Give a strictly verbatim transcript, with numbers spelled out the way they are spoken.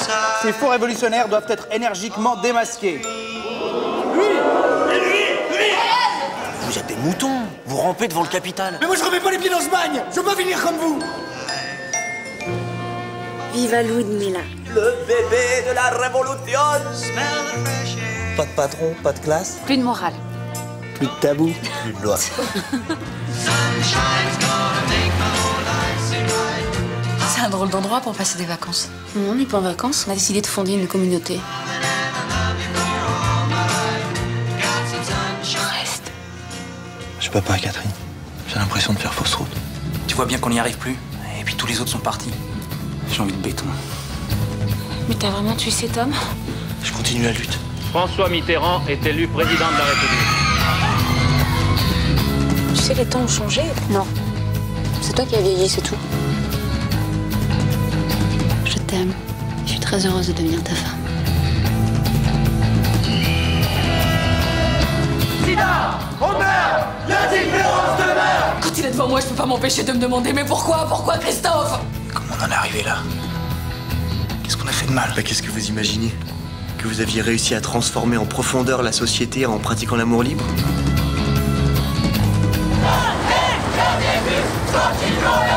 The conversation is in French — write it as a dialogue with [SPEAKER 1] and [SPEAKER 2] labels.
[SPEAKER 1] Ces faux révolutionnaires doivent être énergiquement démasqués.
[SPEAKER 2] Vous êtes des moutons, vous rampez devant le capital.
[SPEAKER 3] Mais moi je remets pas les pieds dans ce bagne. Je veux pas finir comme vous.
[SPEAKER 4] Viva Ludmilla.
[SPEAKER 2] Le bébé de la révolution. Pas de patron, pas de classe.
[SPEAKER 4] Plus de morale.
[SPEAKER 2] Plus de tabou, plus de loi.
[SPEAKER 5] C'est un drôle d'endroit pour passer des vacances.
[SPEAKER 4] Non, on n'est pas en vacances, on a décidé de fonder une communauté. Reste.
[SPEAKER 2] Je peux pas, Catherine. J'ai l'impression de faire fausse route.
[SPEAKER 6] Tu vois bien qu'on n'y arrive plus. Et puis tous les autres sont partis. J'ai envie de béton.
[SPEAKER 4] Mais t'as vraiment tué cet homme?
[SPEAKER 2] Je continue la lutte.
[SPEAKER 7] François Mitterrand est élu président de la République.
[SPEAKER 4] Tu sais, les temps ont changé. Non. C'est toi qui as vieilli, c'est tout. Je t'aime. Je suis très heureuse de devenir ta femme.
[SPEAKER 3] Sida, on meurt. L'indifférence demeure.
[SPEAKER 5] Quand il est devant moi, je peux pas m'empêcher de me demander mais pourquoi, pourquoi Christophe?
[SPEAKER 6] Comment on en est arrivé là? Qu'est-ce qu'on a fait de mal?
[SPEAKER 2] Bah, qu'est-ce que vous imaginez? Que vous aviez réussi à transformer en profondeur la société en pratiquant l'amour libre?
[SPEAKER 3] Continuons